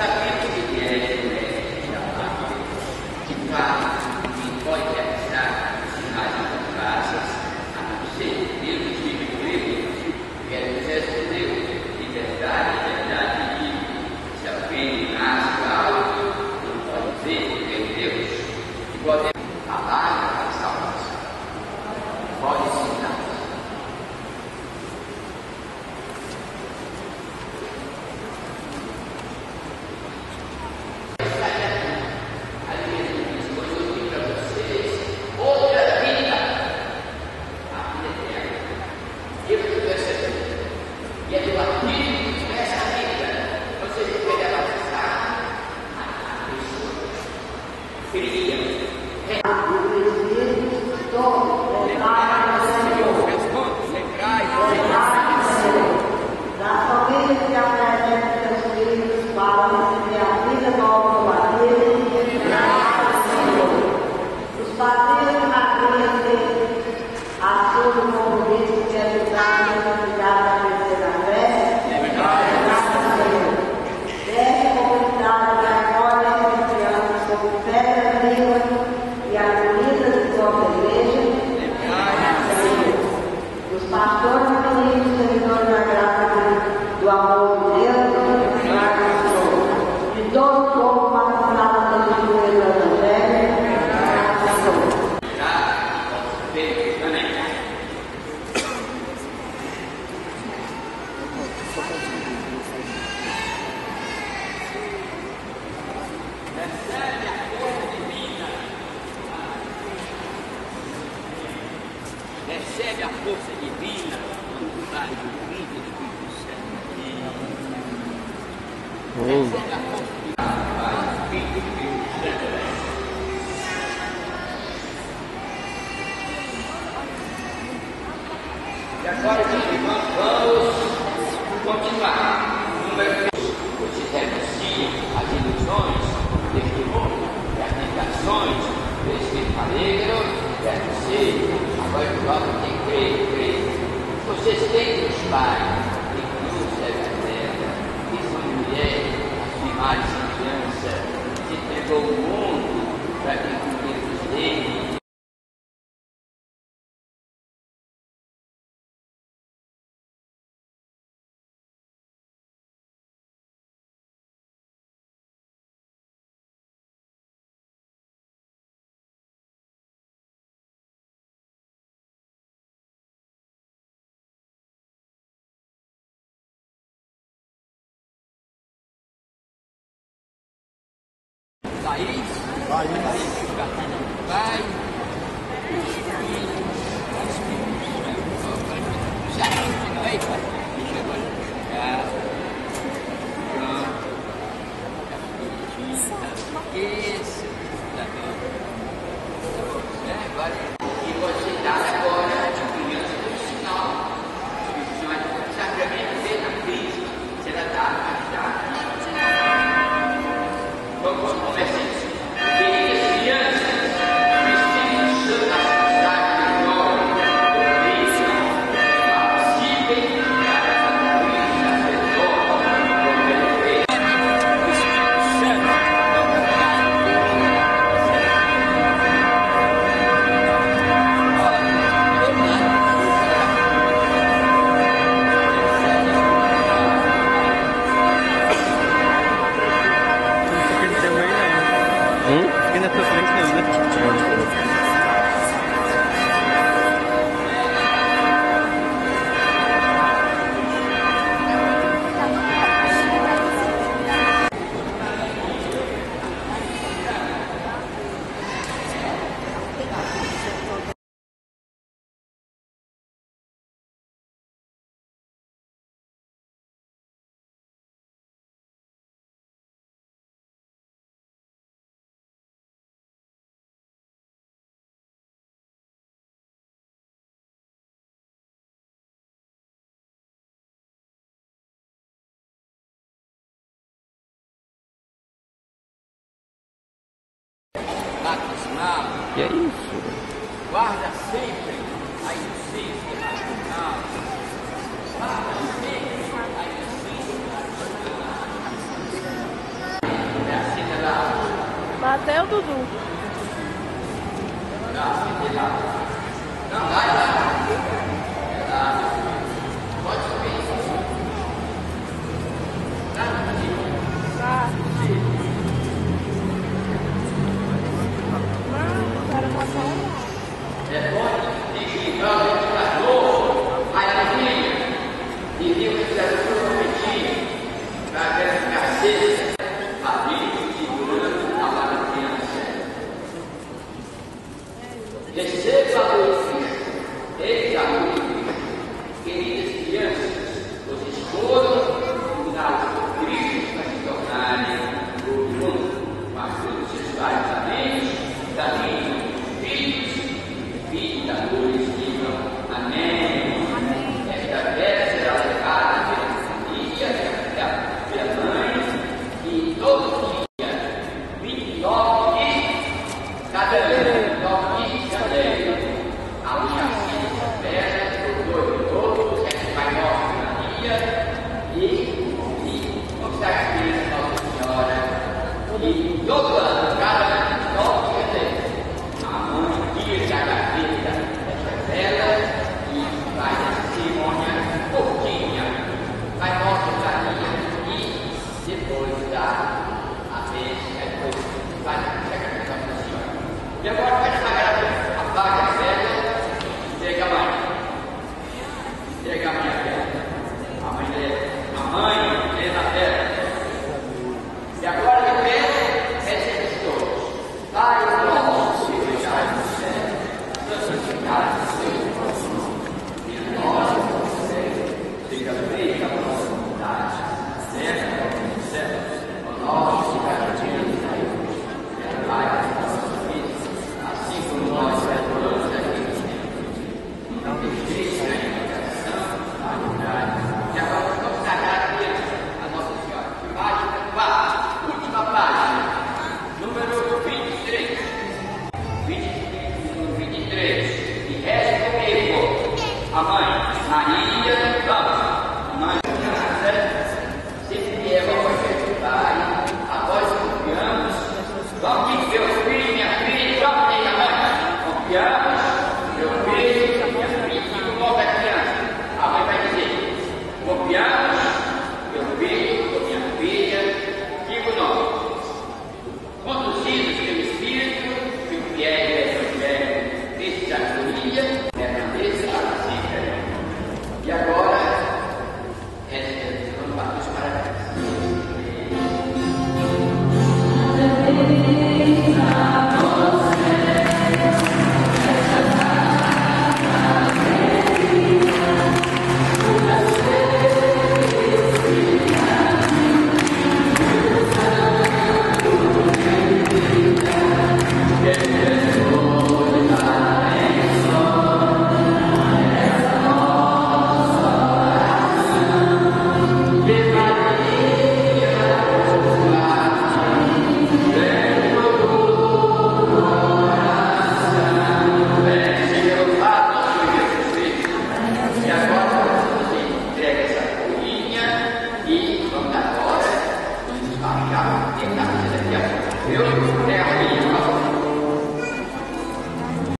Recebe a força divina do Pai, do Filho e do Espírito Santo. Recebe a força divina do Pai, do Filho e do Espírito Santo. E agora, meus irmãos, vamos continuar. Número 3. Você renuncia as ilusões deste mundo, as tentações deste maligno. Verso 6. Agora vamos ter que crer. Vocês têm os pais que cruz é verdadeira, que são mulheres, as primeiras crianças, que entregou o mundo para que cumpríssemos dele. Thaís, vai, já não é pai. Isso, e você dá agora a criança do sinal, sacramento na crise, será dado mais tarde. Vamos começar. Que é isso? Guarda sempre a inocência racional. Guarda sempre a inocência racional. Até o Dudu. Vamos,